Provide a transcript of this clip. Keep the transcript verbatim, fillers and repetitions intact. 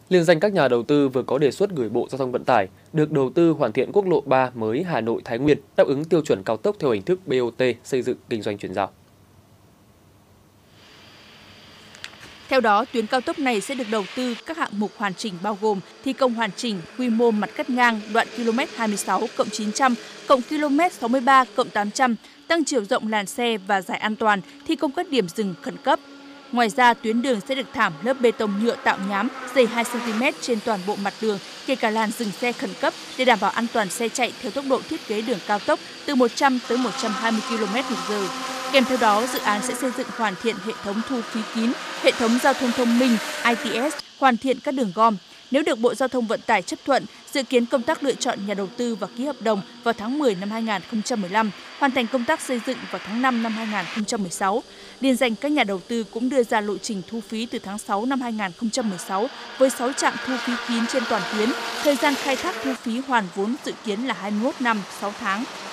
Liên danh các nhà đầu tư vừa có đề xuất gửi Bộ Giao thông Vận tải được đầu tư hoàn thiện quốc lộ ba mới Hà Nội - Thái Nguyên đáp ứng tiêu chuẩn cao tốc theo hình thức bê o tê xây dựng kinh doanh chuyển giao. Theo đó, tuyến cao tốc này sẽ được đầu tư các hạng mục hoàn chỉnh bao gồm thi công hoàn chỉnh quy mô mặt cắt ngang đoạn ki lô mét hai mươi sáu cộng chín trăm cộng ki lô mét sáu mươi ba cộng tám trăm, tăng chiều rộng làn xe và giải an toàn, thi công các điểm dừng khẩn cấp. Ngoài ra, tuyến đường sẽ được thảm lớp bê tông nhựa tạo nhám dày hai xăng ti mét trên toàn bộ mặt đường, kể cả làn dừng xe khẩn cấp để đảm bảo an toàn xe chạy theo tốc độ thiết kế đường cao tốc từ một trăm tới một trăm hai mươi ki lô mét một giờ. Kèm theo đó, dự án sẽ xây dựng hoàn thiện hệ thống thu phí kín, hệ thống giao thông thông minh i tê ét, hoàn thiện các đường gom. Nếu được Bộ Giao thông Vận tải chấp thuận, dự kiến công tác lựa chọn nhà đầu tư và ký hợp đồng vào tháng mười năm hai nghìn không trăm mười lăm, hoàn thành công tác xây dựng vào tháng năm năm hai nghìn không trăm mười sáu. Liên danh các nhà đầu tư cũng đưa ra lộ trình thu phí từ tháng sáu năm hai nghìn không trăm mười sáu với sáu trạm thu phí kín trên toàn tuyến, thời gian khai thác thu phí hoàn vốn dự kiến là hai mươi mốt năm, sáu tháng.